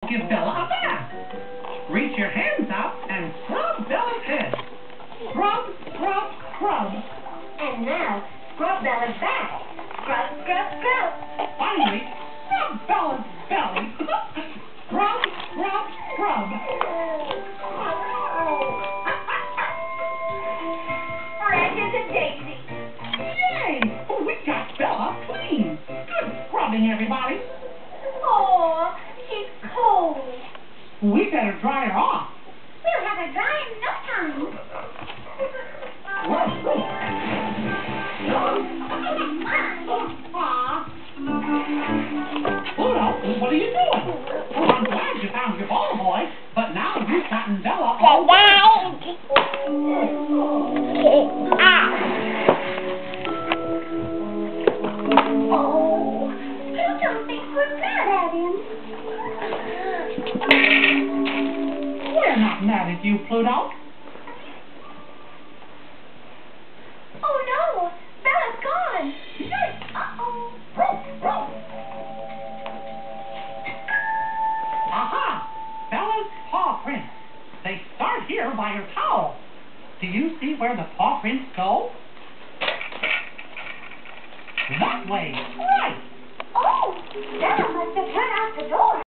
give Bella a bath. Reach your hands out and scrub Bella's head. Scrub, scrub, scrub. And now, scrub Bella's back. Scrub, scrub, scrub. Finally, scrub Bella's belly. Scrub, scrub, scrub. Fresh as a daisy. Yay! We got Bella clean. Good scrubbing, everybody. Oh, she's cold. We better dry her off. We'll have her dry in no time. Pluto, what are you doing? Oh, I'm glad you found your ball boy, but now you've gotten Bella all wet. Oh, Pluto thinks we're mad at him. We're not mad at you, Pluto. Oh no, Bella's gone. Uh-oh. Aha! Bella's paw prints. They start here by her towel. Do you see where the paw prints go? That way. Right. Oh, Bella must have run out the door.